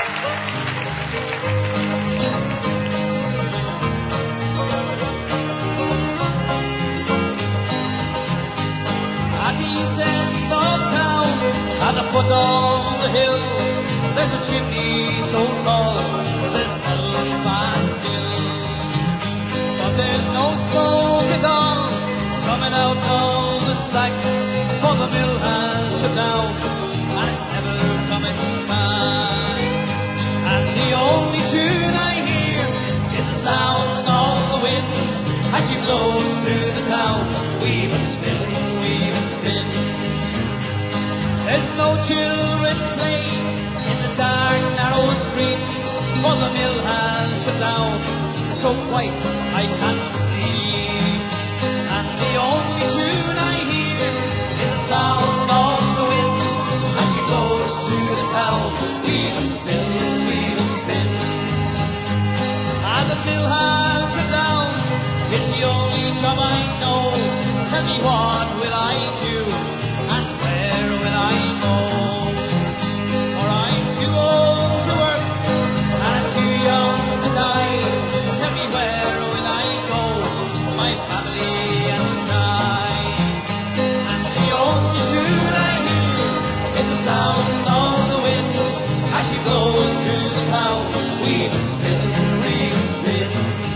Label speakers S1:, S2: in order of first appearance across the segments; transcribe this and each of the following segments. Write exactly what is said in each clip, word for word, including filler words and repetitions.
S1: At the east end of town, at the foot of the hill, there's a chimney so tall, says Belfast Mill. But there's no smoke at all coming out of the stack, for the mill has shut down, and it's never coming back. And the only tune I hear is the sound of the wind as she blows through the town. Weave and spin, weave and spin. There's no children playing in the dark, narrow street, for the mill has shut down, so quiet I can't sleep. And the only tune I hear is the sound of the wind as she blows through the town. Weave and spin, weave and spin. And the mill has shut down, it's the only job I know. Tell me, what will I do, and where will I go? For I'm too old to work, and I'm too young to die. Tell me, where will I go, my family and I? And the only tune I hear is the sound of the wind as she blows through the town. Weave and spin, weave and spin.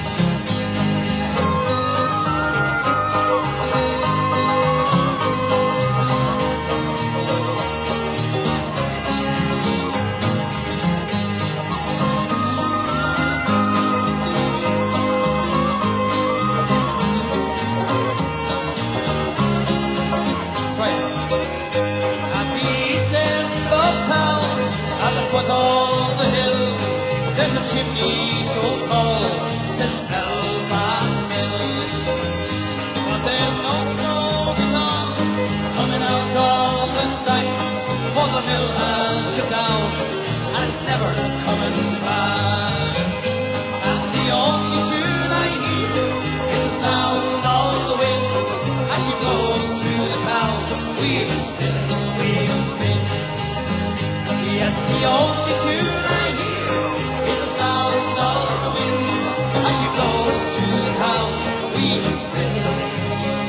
S1: Foot of the hill, there's a chimney so tall, says Belfast Mill. But there's no smoke at all coming out of the stack, for the mill has shut down, and it's never coming back. And the only tune I hear is the sound of the wind as she blows through the town. Weave and spin, weave and spin. Yes, the only tune I hear is the sound of the wind as she blows through the town. Weave and spin.